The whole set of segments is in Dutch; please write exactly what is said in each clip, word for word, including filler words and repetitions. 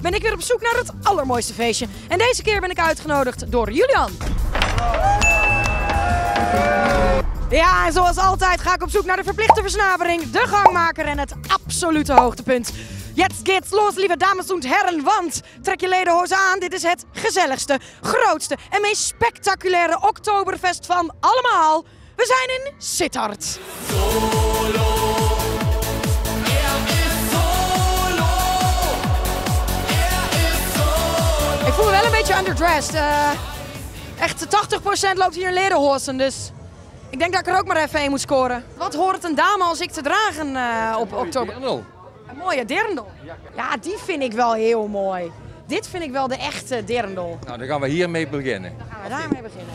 ben ik weer op zoek naar het allermooiste feestje. En deze keer ben ik uitgenodigd door Julian. Ja, en zoals altijd ga ik op zoek naar de verplichte versnapering, de gangmaker en het absolute hoogtepunt. Jetzt geht's los, lieve dames en heren, want trek je lederhozen aan. Dit is het gezelligste, grootste en meest spectaculaire Oktoberfest van allemaal. We zijn in Sittard. Solo. Er is solo. Er is solo. Ik voel me wel een beetje underdressed. Uh, echt tachtig procent loopt hier in lederhozen, dus ik denk dat ik er ook maar even een moet scoren. Wat hoort een dame als ik te dragen uh, op oktober? Dirndl. Een mooie dirndl. Ja, die vind ik wel heel mooi. Dit vind ik wel de echte dirndl. Nou, dan gaan we hiermee beginnen. Dan gaan we daarmee beginnen.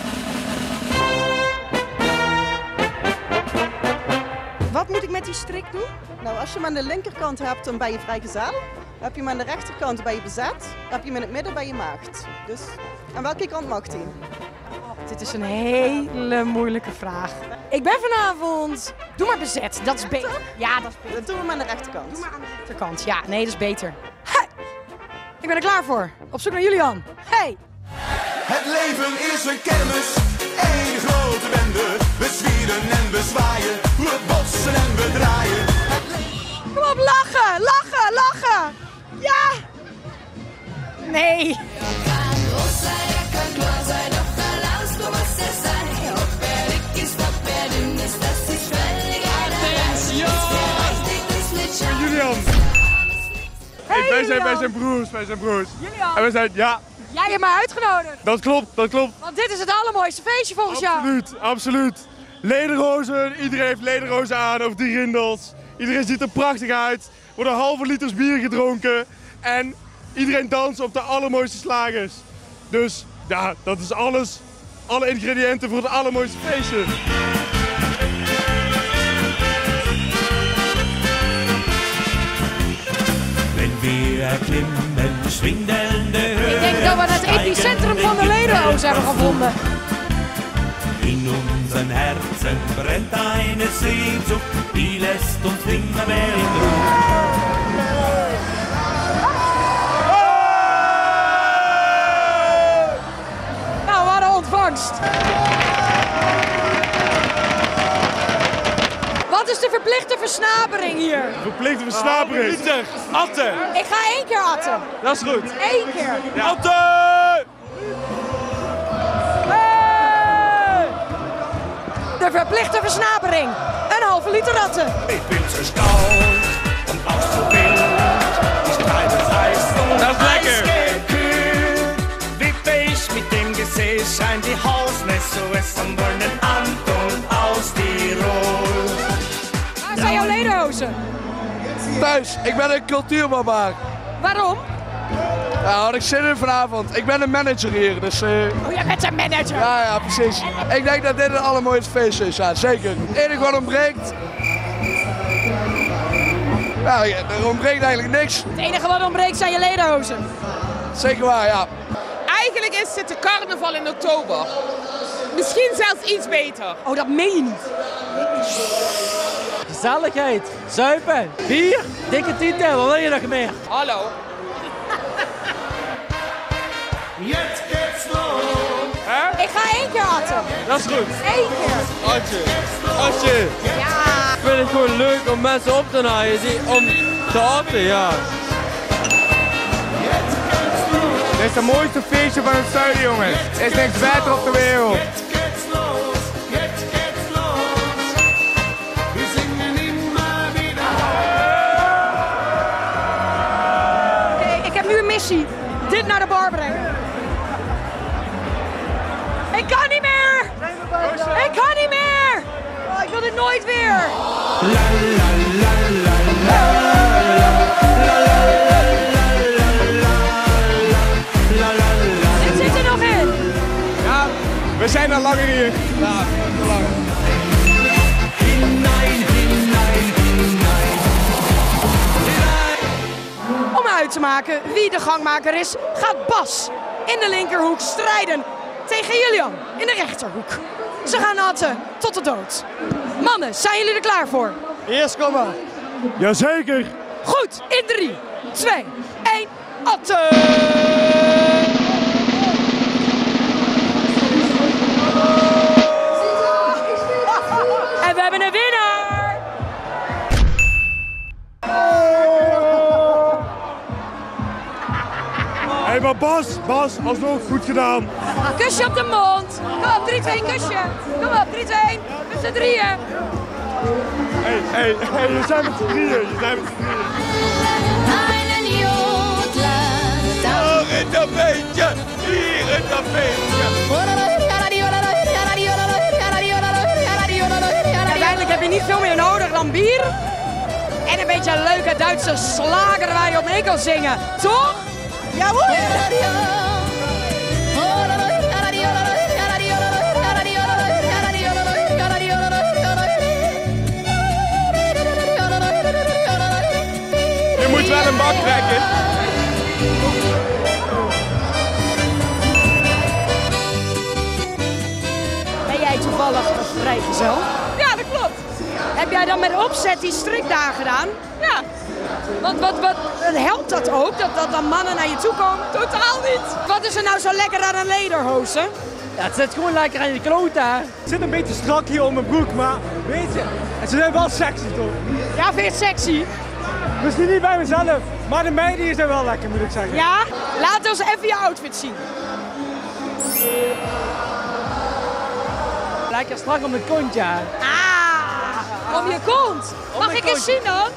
Wat moet ik met die strik doen? Nou, als je hem aan de linkerkant hebt, dan ben je vrijgezel. Heb je hem aan de rechterkant, ben je bezet. Heb je hem in het midden, ben je maagd. Dus aan welke kant mag hij? Dit is een hele moeilijke vraag. Ik ben vanavond... Doe maar bezet, dat is beter. Ja, dat is beter. Dan doen we hem aan de rechterkant. Doe maar aan de rechterkant. Ja, nee, dat is beter. Hey! Ik ben er klaar voor. Op zoek naar Julian. Hey! Het leven is een kermis, één grote bende. We zwieren en we zwaaien, we botsen en we draaien. Kom op, lachen, lachen, lachen! Ja! Nee! Julian! Hey, Hey, wij, zijn, wij Julian. zijn broers, wij zijn broers. Julian, En we zijn, ja, jij hebt mij uitgenodigd. dat klopt, dat klopt. Want dit is het allermooiste feestje volgens jou. Absoluut, absoluut. Lederhozen, iedereen heeft lederhozen aan, of die rindels. Iedereen ziet er prachtig uit. Er worden halve liters bier gedronken. En iedereen danst op de allermooiste slagers. Dus ja, dat is alles. Alle ingrediënten voor het allermooiste feestje. Wir erklimmen schwindelnde Höhen. Ik denk dat we het epicentrum van de lederhozen hebben gevonden. In unseren Herzen brennt eine Sehnsucht, die lässt uns nimmer mehr in Ruhe. Nou, wat een ontvangst. Wat is de verplichte versnapering hier? Verplichte versnapering. Liter, atten. Ik ga één keer atten. Dat is goed. Eén keer. Atten! Hey! De verplichte versnapering. Een halve liter atten. Ich bin so stolz und auch so wild. Ich treibe das Eis und Das ist lecker. eisgekühlt. Wippe ich mit dem Gesäß, scheint die Hausmesse am wollen Anton aus Tirol. Waar zijn jouw lederhozen? Thuis, ik ben een cultuurbarbaar. Waarom? Ja, had ik zin in vanavond. Ik ben een manager hier, dus... Uh, Oh, jij bent een manager. ja, ja, precies. Ik denk dat dit het allermooiste feest is, ja, zeker. Het enige wat ontbreekt... Ja, er ontbreekt eigenlijk niks. Het enige wat ontbreekt zijn je lederhozen. Zeker waar, ja. Eigenlijk is het de carnaval in oktober. Misschien zelfs iets beter. Oh, dat meen je niet. Gezelligheid, zuipen, bier, dikke tieten, wat wil je nog meer? Hallo. Jetzt geht's los. Ik ga één keer atten. Dat is goed. Eén keer. Atje, Atje. Ja. Ik vind het gewoon leuk om mensen op te naaien, die- om te atten, ja. Dit is het mooiste feestje van het zuiden, jongens. Er is niks beter op de wereld. Jetzt geht's los. Jetzt geht's los. Wir singen immer wieder. Oké, ik heb nu een missie. Dit naar de bar brengen. Ik kan niet meer. Ik kan niet meer. Oh, ik wil dit nooit weer. La la la la la la la la. Dit zit er nog in. Ja, we zijn al langer hier. Ja, te lang. Hinein, hinein, hinein. Om uit te maken wie de gangmaker is, gaat Bas in de linkerhoek strijden tegen Julian in de rechterhoek. Ze gaan atten tot de dood. Mannen, zijn jullie er klaar voor? Eerst kom maar. Jazeker. Goed, in drie, twee, één, Atte! En we hebben een winnaar! Hé, hey, maar Bas, Bas, alsnog goed gedaan. Kusje op de mond. Kom op, drie twee, kusje. Kom op, drie twee, met z'n drieën. Hé, hé, hé, je zijn met z'n drieën, je zijn met z'n drieën. Hier in dat beentje, hier in dat beentje. Uiteindelijk heb je niet veel meer nodig dan bier. En een beetje een leuke Duitse slager waar je op mee kan zingen. Toch? Jawohl! Je moet wel een bak trekken. Ben jij toevallig een vrijgezel? Ja, dat klopt. Heb jij dan met opzet die strik daar gedaan? Ja. Want wat, wat, helpt dat ook, dat, dat dan mannen naar je toe komen? Totaal niet. Wat is er nou zo lekker aan een lederhozen? Ja, het zit gewoon lekker aan je kloot daar. Het zit een beetje strak hier om mijn broek, maar weet je, ze zijn wel sexy toch? Ja, vind je het sexy? Misschien niet bij mezelf, maar de meiden zijn wel lekker, moet ik zeggen. Ja? Laat ons even je outfit zien. Lekker strak om het kontje. Ah, om je kont. Mag ik eens zien dan?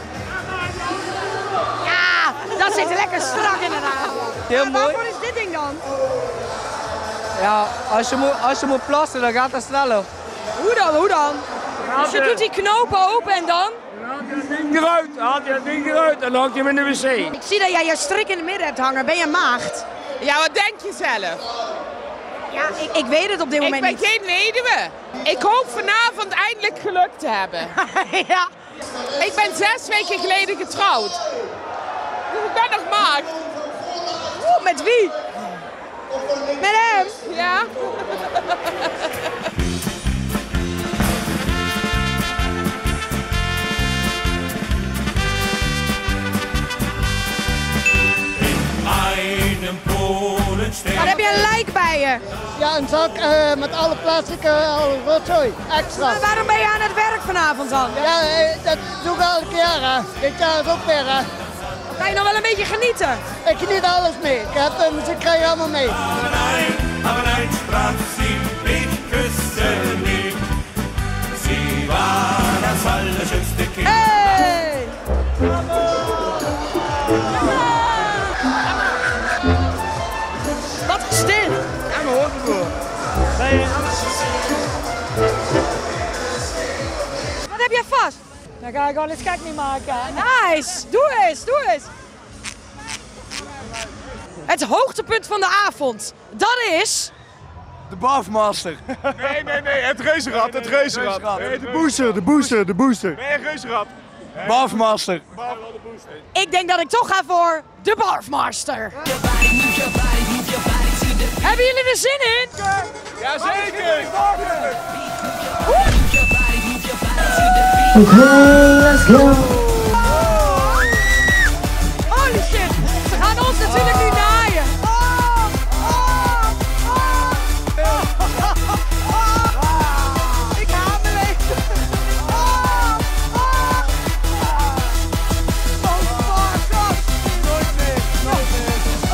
Ja, dat zit lekker strak inderdaad. Heel Maar mooi. waarvoor is dit ding dan? Ja, als je, moet, als je moet plassen, dan gaat dat sneller. Hoe dan, hoe dan? Dus je doet die knopen open en dan? Ding eruit, haal je dat ding eruit en dan hang je hem in de wc. Ik zie dat jij je strik in het midden hebt hangen. Ben je maagd? Ja, wat denk je zelf? Ja, ik, ik weet het op dit Ik moment ben niet. geen weduwe. Ik hoop vanavond eindelijk geluk te hebben. Ja. Ik ben zes weken geleden getrouwd. Dus ik ben nog maagd. Oeh, met wie? Met hem? Ja. Einem Polen steht. Dan heb je een lijk bij je. Ja, een zak uh, met alle plastic, uh, alle rotzooi, extra. Maar waarom ben je aan het werk vanavond dan? Ja, uh, dat doe ik elke keer. Hè. Dit jaar is ook weer. Hè. Ga je nog wel een beetje genieten? Ik geniet alles mee. Ik heb de muziek krijg je allemaal mee. Aber nein, aber nein, sprach sie, ich küsse nicht. Sie war das allerschönste Kind. Hey! Wat stil! En mijn hoort ervoor. Wat heb jij vast? Dan ga ik al eens gek niet maken. Nice! Doe eens, doe eens! Het hoogtepunt van de avond, dat is... De Bafmaster. Nee, nee, nee, het reuzenrad, het reuzenrad. reuzenrad. Nee, de booster, de booster, de booster. Nee, het reuzenrad. Bafmaster. Ik denk dat ik toch ga voor de Barfmaster. Hebben jullie er zin in? Jazeker! Holy shit, ze gaan ons natuurlijk nu naaien. Oh, oh, oh. Ik haat me leven. Oh, oh. Oh, fuck off. Nooit meer, nooit meer.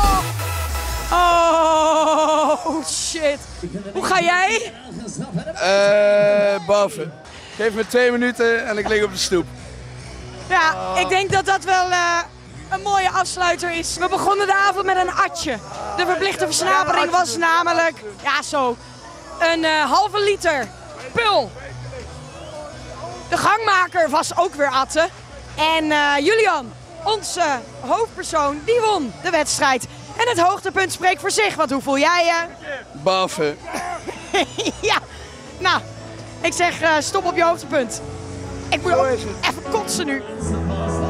Oh. Oh, shit. Hoe ga jij? Eh, Baffen. Geef me twee minuten en ik lig op de stoep. Ja, ik denk dat dat wel uh, een mooie afsluiter is. We begonnen de avond met een atje. De verplichte versnapering was namelijk, ja zo, een uh, halve liter pul. De gangmaker was ook weer atten. En uh, Julian, onze hoofdpersoon, die won de wedstrijd. En het hoogtepunt spreekt voor zich, want hoe voel jij je? Baffen. Ja, nou, ik zeg uh, stop op je hoogtepunt. Ik moet ook even kotsen nu.